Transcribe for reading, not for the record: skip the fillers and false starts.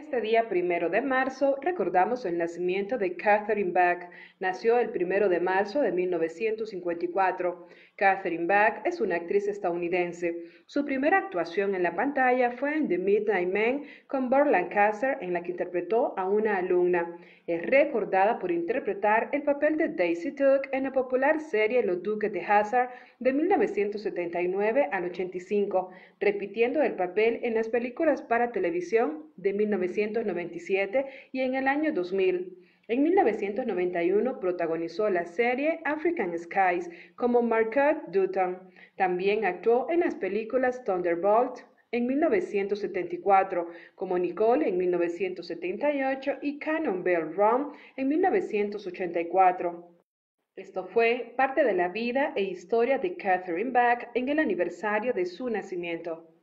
Este día 1 de marzo recordamos el nacimiento de Catherine Bach. Nació el 1 de marzo de 1954. Catherine Bach es una actriz estadounidense. Su primera actuación en la pantalla fue en The Midnight Man con Burt Lancaster, en la que interpretó a una alumna. Es recordada por interpretar el papel de Daisy Duke en la popular serie Los Duques de Hazzard de 1979 al 85, repitiendo el papel en las películas para televisión de 1997 y en el año 2000. En 1991 protagonizó la serie African Skies como Marquette Dutton. También actuó en las películas Thunderbolt en 1974, como Nicole en 1978 y Cannonball Run en 1984. Esto fue parte de la vida e historia de Catherine Bach en el aniversario de su nacimiento.